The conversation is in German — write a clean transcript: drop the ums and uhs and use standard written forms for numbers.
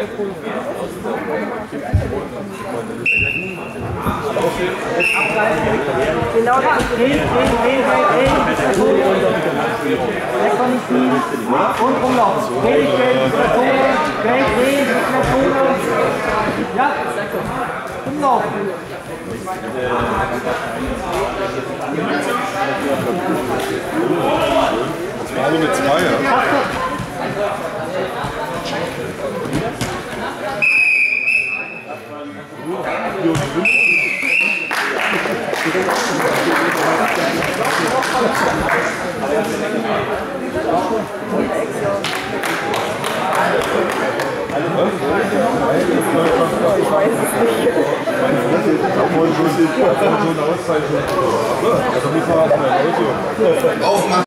Genau da. Drehen. Weg von den Knien. Und rumlaufen. Drehen, ja. Umlaufen. Das war eine 2, ja? Ich weiß es nicht. So eine Auszeichnung. Also muss man